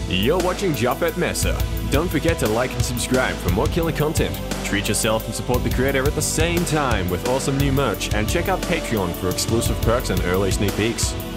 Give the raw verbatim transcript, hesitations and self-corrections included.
You're watching Japhet Mesa. Don't forget to like and subscribe for more killer content. Treat yourself and support the creator at the same time with awesome new merch, and check out Patreon for exclusive perks and early sneak peeks.